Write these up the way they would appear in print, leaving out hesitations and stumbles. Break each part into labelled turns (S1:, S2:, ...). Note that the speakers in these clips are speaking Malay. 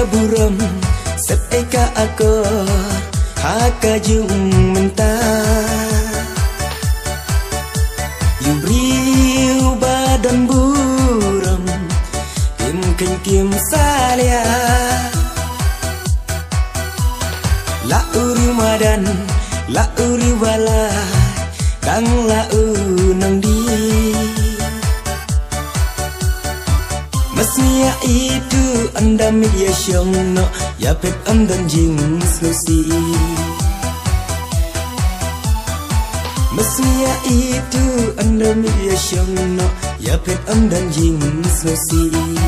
S1: buram sep eka akor haka jung mentah yubriu badan buram kim keng kim salia la uri madan la uri wala dang la unang di Masnya itu anda media syong no ya pet dan jing slusi Masnya itu anda media syong no ya pet dan jing slusi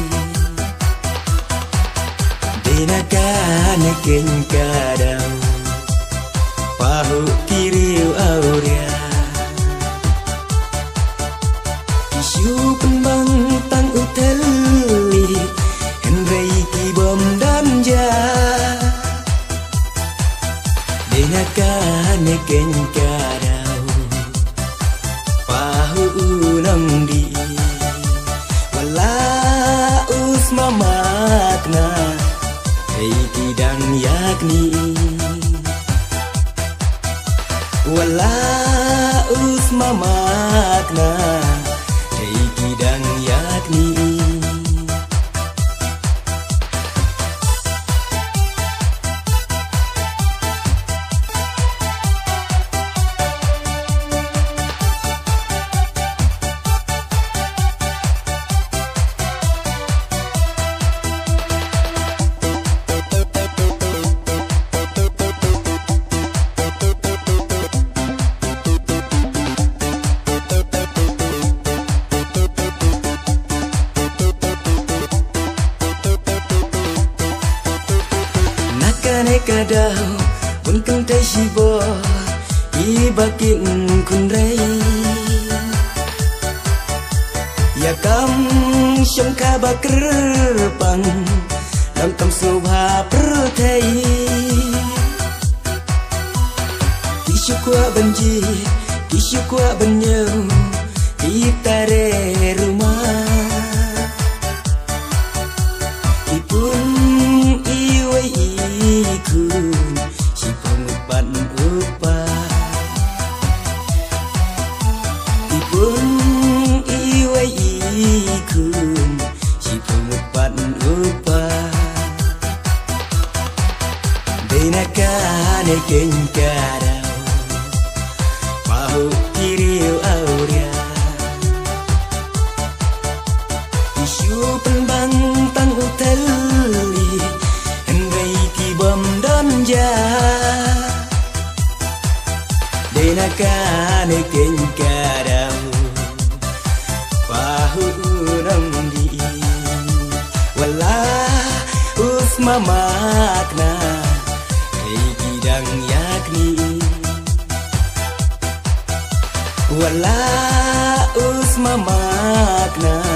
S1: Denakane ken kadang pahu kiriu aurea isu pembang tang utel Henry kibom dan ja Denakane ken kadau pahu ulang di wala usma makna hei kidang yakni wala usma makna hei kidang yakni kadau pun kang tai sibo ibakin kun rei ya kam syam ka bakrpang lam kam subha perthai kishu kwa banji kishu kwa banyau itare rumah ipun iwai ikun si pengupan upa ipun iwai ikun si pengupan upa Denakane ken kadau pahu kiriu aurea isu pembang tang utel ja Denakane ken kadau pahu urang di wala usma makna hei kidang yakni wala usma makna